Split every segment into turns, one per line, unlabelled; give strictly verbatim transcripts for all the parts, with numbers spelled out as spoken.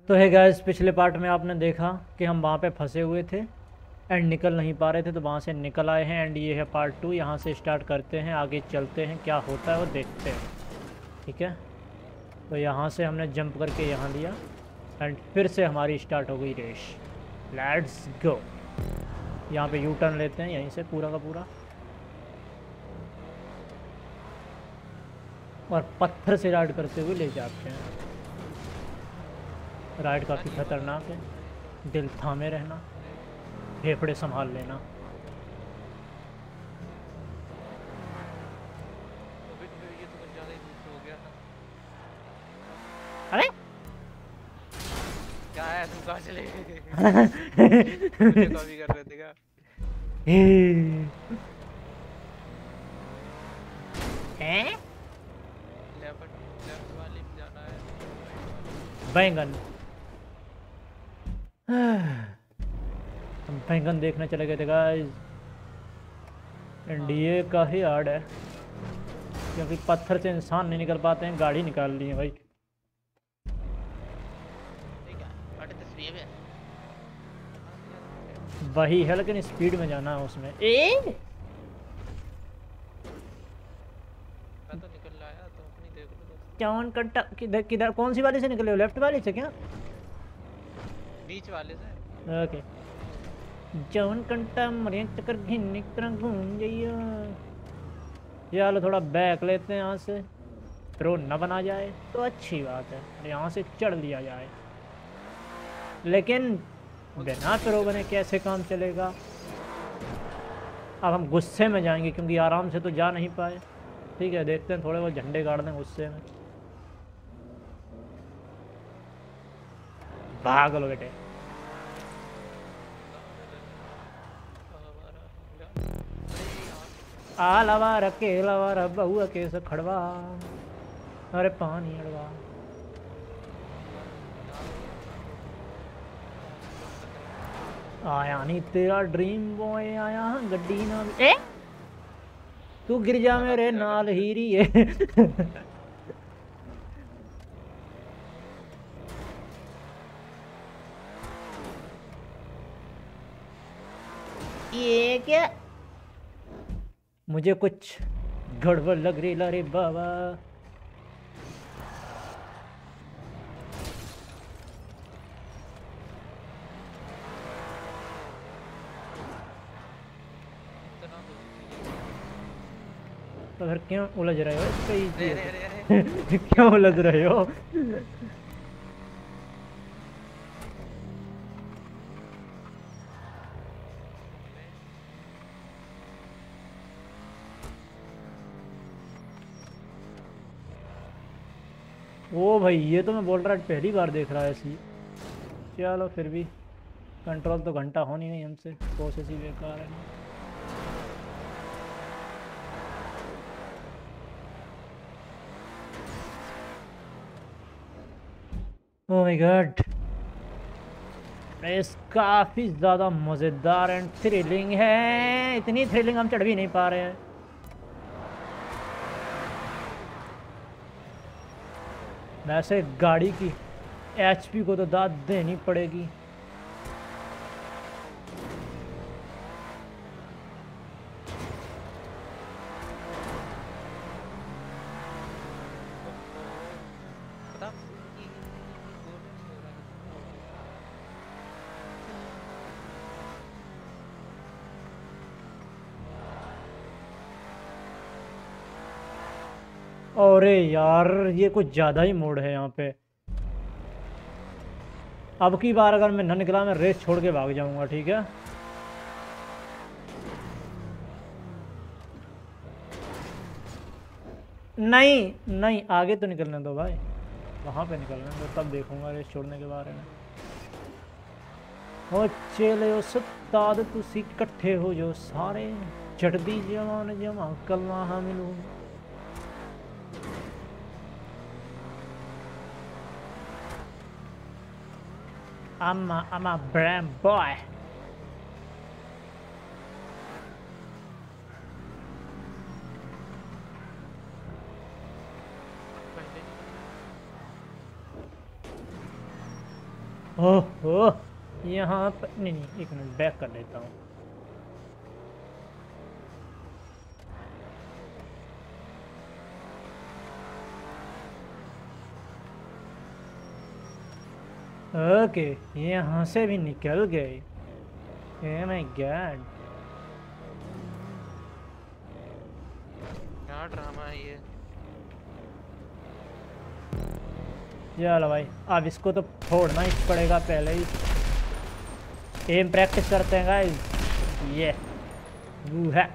तो है गाइस, पिछले पार्ट में आपने देखा कि हम वहाँ पे फंसे हुए थे एंड निकल नहीं पा रहे थे, तो वहाँ से निकल आए हैं। एंड ये है पार्ट टू। यहाँ से स्टार्ट करते हैं, आगे चलते हैं, क्या होता है वो देखते हैं। ठीक है, तो यहाँ से हमने जंप करके यहाँ लिया एंड फिर से हमारी स्टार्ट हो गई रेस। Let's go. यहाँ पे यू टर्न लेते हैं यहीं से पूरा का पूरा, और पत्थर से राइड करते हुए ले जाते हैं। राइड काफ़ी खतरनाक है, दिल थामे रहना, फेफड़े संभाल लेना।
अभी तो ये तो कुछ ज़्यादा ही दूर हो गया ना।
अरे
क्या है, तुम कहाँ चले गए? मुझे कॉपी कर रहे थे क्या?
हैं?
लेफ्ट लेफ्ट वाली में जाना है।
बैंगन। हम बैंगन देखने चले गए थे गाइस। एनडीए काफ़ी हार्ड है क्योंकि पत्थर से इंसान नहीं निकल पाते हैं, गाड़ी निकाल ली है भाई।
ठीक है, बड़े तस्वीर है।
वही है, लेकिन स्पीड में जाना है उसमें। ए
मैं तो निकल लाया, तुम अपनी देख लो दोस्त।
चौन कट्टा किधर किधर, कौन सी वाली से निकले हो? लेफ्ट वाली से क्या?
बीच वाले से।
ओके। जौन कंटा मरे चक्कर घिन्नी तरह घूम जाइयो। चलो थोड़ा बैक लेते हैं यहाँ से, रोड न बना जाए तो अच्छी बात है, यहाँ से चढ़ लिया जाए। लेकिन बिना प्रो बने कैसे काम चलेगा? अब हम गुस्से में जाएंगे क्योंकि आराम से तो जा नहीं पाए। ठीक है, देखते हैं, थोड़े बहुत झंडे गाड़ दें गुस्से में। भाग लो बेटे। आ लवा रखे लवा रब बहुआ के से खड़वा, अरे पानी अड़वा। आया नहीं तेरा ड्रीम बॉय आया गड्डी ना। ए तू गिर जा मेरे नाल हीरी है। ये क्या, मुझे कुछ गड़बड़ लग रही रे बाबा। तो फिर क्यों उलझ रहे हो इस पे?
अरे अरे अरे
क्यों उलझ रहे हो? ओ भाई, ये तो मैं बोल रहा पहली बार देख रहा है ऐसी। चलो फिर भी कंट्रोल तो घंटा होनी नहीं हमसे, कोशिश ही बेकार है ना। ओह माय गॉड, रेस काफ़ी ज़्यादा मज़ेदार एंड थ्रिलिंग है। इतनी थ्रिलिंग हम चढ़ भी नहीं पा रहे हैं। वैसे गाड़ी की एचपी को तो दाद देनी पड़ेगी।
पता कि बोल नहीं हो रहा
अरे यार, ये कुछ ज़्यादा ही मोड़ है यहाँ पे। अब की बार अगर मैं न निकला, मैं रेस छोड़ के भाग जाऊंगा। ठीक है, नहीं नहीं, आगे तो निकलने दो भाई, वहाँ पे निकलने दो, तब देखूंगा रेस छोड़ने के बारे में। हो चले उस्ताद तुसी इकट्ठे हो जो सारे, चढ़दी जवान जमा कलमा हामिलू। I'm a, I'm a brand boy.
पहले
ओहो, यहाँ पर नहीं नहीं, एक मिनट बैक कर लेता हूँ। ओके, यहाँ से भी निकल गए। ओह माय गॉड,
क्या ड्रामा है ये।
चलो भाई, अब इसको तो फोड़ना ही पड़ेगा पहले ही। एम प्रैक्टिस करते हैं गाइस। ये वो है।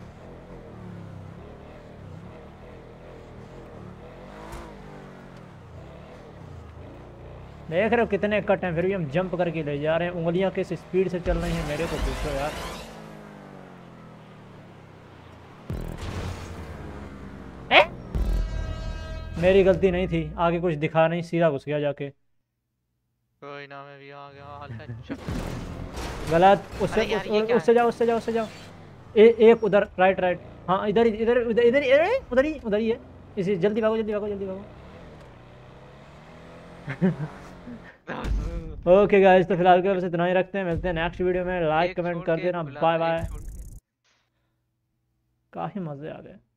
देख रहे हो कितने कट हैं, फिर भी हम जंप करके ले जा रहे हैं। उंगलियां किस स्पीड से चल रही हैं मेरे को पूछो यार। ए? मेरी गलती नहीं थी, आगे कुछ दिखा नहीं, सीधा घुस गया जाके।
कोई ना, मैं भी आ गया। अच्छा
गलत, उससे
अरे यार,
उस,
ये क्या
उससे
है?
जाओ उससे जाओ उससे जाओ। ए, एक उधर, राइट राइट, हाँ इधर ही इधर इधर इधर ही, अरे, उधर ही उधर ही है। इसी, जल्दी भागो जल्दी भागो जल्दी भागो। ओके गाइस, तो फिलहाल के लिए बस इतना ही रखते हैं। मिलते हैं नेक्स्ट वीडियो में। लाइक
एक
कमेंट
छोड़
कर
के
देना।
बुला
बाय
लो, एक
बाय।
छोड़ के।
काफ़ी मज़े आ गए।